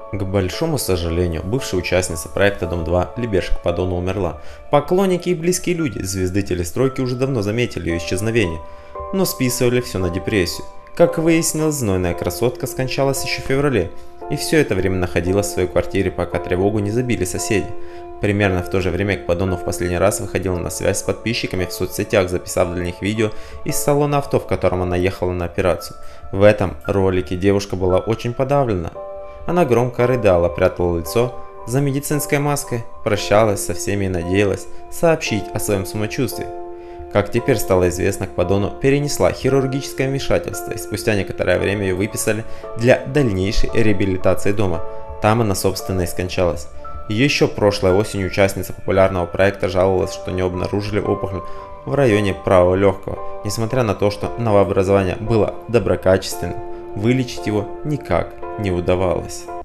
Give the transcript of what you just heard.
К большому сожалению, бывшая участница проекта Дом-2 Либершка Падона умерла. Поклонники и близкие люди звезды телестройки уже давно заметили ее исчезновение, но списывали все на депрессию. Как выяснилось, знойная красотка скончалась еще в феврале, и все это время находилась в своей квартире, пока тревогу не забили соседи. Примерно в то же время Падона в последний раз выходила на связь с подписчиками в соцсетях, записав для них видео из салона авто, в котором она ехала на операцию. В этом ролике девушка была очень подавлена. Она громко рыдала, прятала лицо за медицинской маской, прощалась со всеми и надеялась сообщить о своем самочувствии. Как теперь стало известно, к Падону перенесла хирургическое вмешательство, и спустя некоторое время ее выписали для дальнейшей реабилитации дома. Там она, собственно, и скончалась. Еще прошлой осенью участница популярного проекта жаловалась, что не обнаружили опухоль в районе правого легкого. Несмотря на то, что новообразование было доброкачественным, вылечить его никак не удавалось.